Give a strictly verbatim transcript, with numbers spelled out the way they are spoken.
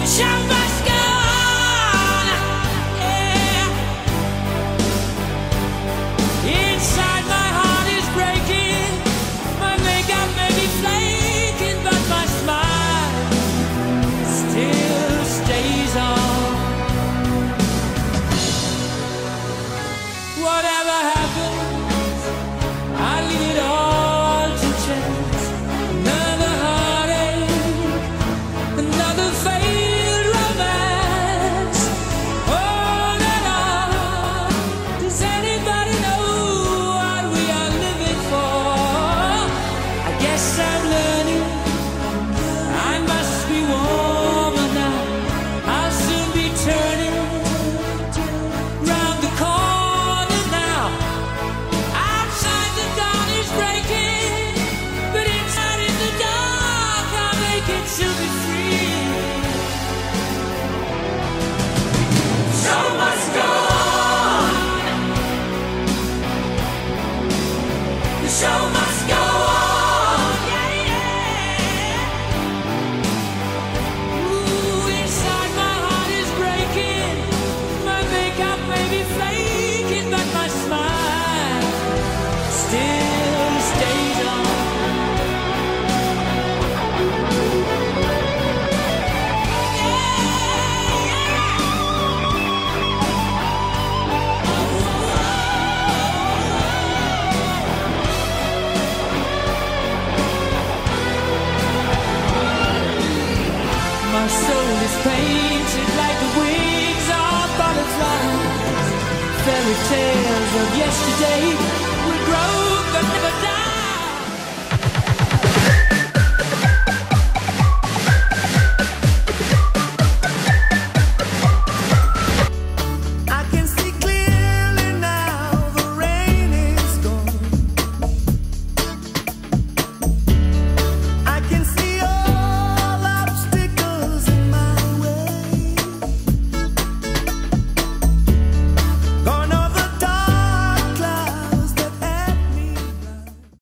show must go on, yeah. Inside my heart is breaking, my makeup may be flaking, but my smile still stays on. Whatever happens, I leave it all to chance. Another heartache, another failed romance. On and on. Does anybody know what we are living for? I guess I'm learning I must be warmer now. I'll soon be turning round the corner now. Outside the dawn is breaking, but inside in the dark I'll make it to be free. Show must go on. The show must go on. Yeah, yeah. Ooh, inside my heart is breaking, my makeup may be flaking, but my smile still stays on. My soul is painted like the wings of butterflies. Fairy tales of yesterday will grow but never die.